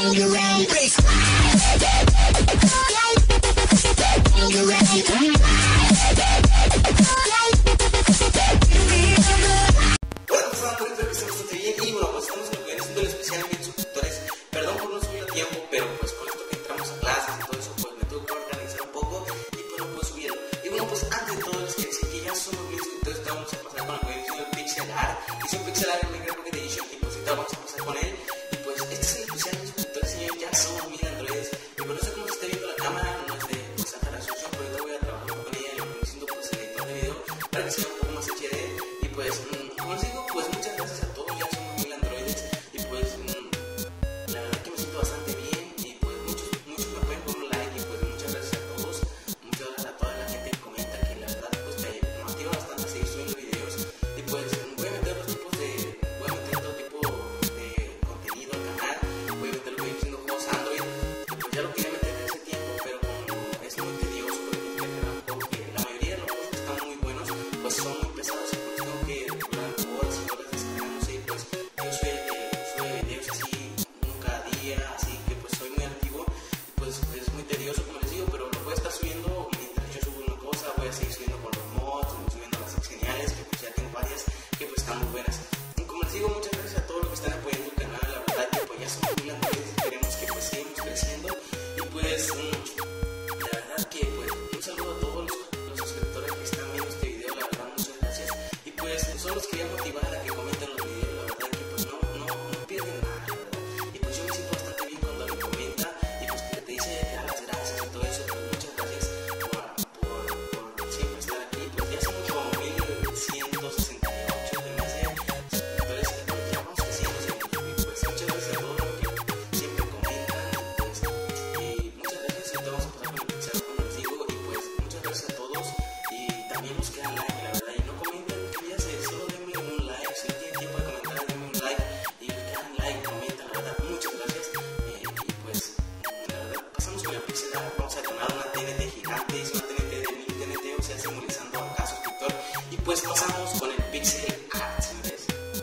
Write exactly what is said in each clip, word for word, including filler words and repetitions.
Hice un pixel art en Minecraft Pocket Edition y pues ahorita vamos a pasar con él. Y pues este es el especial de los suscriptores, señores, ya somos mil androides. Y pues no sé cómo se está viendo la cámara, no es de pues alta resolución, pero ahorita voy a trabajar un poco con ella y lo que me siento pues el editor de video para que sea un poco más H D. Y pues, mmm, como les digo, pues muchas gracias a todos, ya somos mil androides. Y pues mmm, la verdad que me siento bastante bien. Y pues muchos, muchos me pueden poner un like y pues muchas gracias a todos. Muchas gracias a toda la gente que comenta, que la verdad pues me motiva bastante a seguir subiendo videos. Y pues voy a meter los tipos de, voy a meter otro tipo de contenido al canal, voy a meter lo que viene siendo juegos Android, y pues ya lo quería meter desde hace tiempo, pero como es muy tedioso porque tienes que cargar un juego que la mayoría de los juegos que están muy buenos, pues son muy pesados y pues tengo que durar horas y horas descargándose y pues yo soy el que sube videos así uno cada día, así que pues soy muy activo y pues es muy tedioso como les digo, pero lo voy a estar subiendo mientras yo subo una cosa, voy a seguir subiendo con los mods, subiendo las geniales que pues ya tengo varias que pues están muy buenas. Y como les digo, muchas gracias a todos los que están apoyando el canal, la verdad que pues ya somos mil androides y queremos que pues sigamos creciendo. Y pues mmm, la verdad que pues un saludo a todos los, los suscriptores que están viendo este video, la verdad muchas gracias. Y pues solo los quería motivar a que comenten los videos, la verdad que pues no, no, no pierden nada, la verdad. Y pues yo me siento bastante bien cuando alguien comenta y pues que te dice que te da las gracias y todo eso, pues muchas gracias por, por, por siempre estar aquí. Pues ya somos como mil ciento sesenta y ocho de mes de suscriptores y pues ya vamos creciendo siempre. Y pues muchas gracias a todos los que siempre comentan y pues y muchas gracias. Ahorita vamos a pasar con el pixel como les digo y pues muchas gracias a todos y también los que dan like, la verdad, y no comenten, que ya sé, solo denme un like, si no tienen tiempo de comentar denme un like y los que dan like comentan, la verdad, muchas gracias. Eh, y pues la verdad pasamos con el pixel art, vamos a tomar una T N T gigante, es una T N T de mil T N T, o sea simbolizando a cada suscriptor y pues pasamos con el pixel art, señores.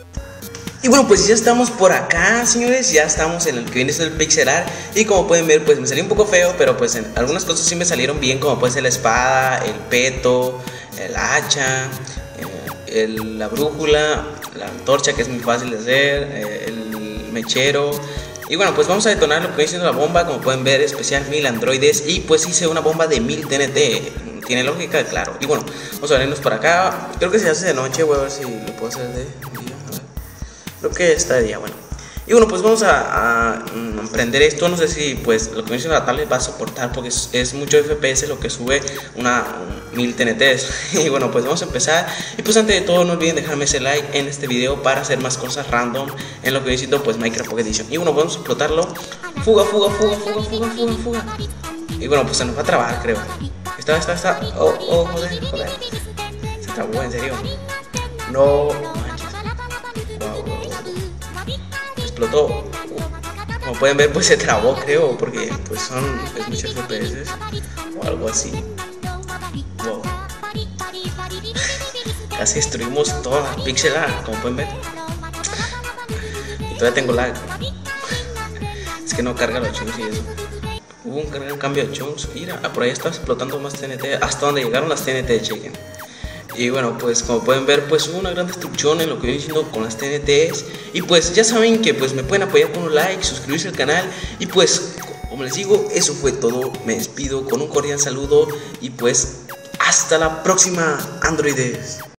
Y bueno, pues ya estamos por acá, señores, ya estamos en el que viene siendo el pixel art. Y como pueden ver, pues me salió un poco feo, pero pues en algunas cosas sí me salieron bien, como puede ser la espada, el peto, el hacha, eh, el, la brújula, la antorcha, que es muy fácil de hacer, eh, el mechero. Y bueno, pues vamos a detonar lo que viene siendo la bomba, como pueden ver, especial mil androides. Y pues hice una bomba de mil T N T, tiene lógica, claro. Y bueno, vamos a venirnos para acá, creo que se hace de noche, voy a ver si lo puedo hacer de día. Creo que está de día, bueno. Y bueno, pues vamos a, a um, prender esto. No sé si pues lo que me dice la tablet va a soportar porque es, es mucho F P S lo que sube una um, mil T N Ts. Y bueno, pues vamos a empezar. Y pues antes de todo no olviden dejarme ese like en este video para hacer más cosas random en lo que necesito pues Minecraft Pocket Edition. Y bueno, vamos a explotarlo. Fuga, fuga, fuga, fuga, fuga, fuga, fuga. Y bueno, pues se nos va a trabar, creo. Está, está, está. Oh, oh, joder, joder. Se trabó, en serio. No manches. Explotó. Como pueden ver, pues se trabó, creo, porque pues son pues, muchos F P S o algo así. Wow. Casi destruimos toda la pixel art, como pueden ver. Y todavía tengo lag. Es que no carga los chunks y eso. Hubo un, un cambio de chunks. Mira, por ahí está explotando más T N T. Hasta donde llegaron las T N T, chequen. Y bueno, pues como pueden ver, pues hubo una gran destrucción en lo que viene diciendo con las T N Ts. Y pues ya saben que pues me pueden apoyar con un like, suscribirse al canal. Y pues, como les digo, eso fue todo. Me despido con un cordial saludo. Y pues, hasta la próxima, androides.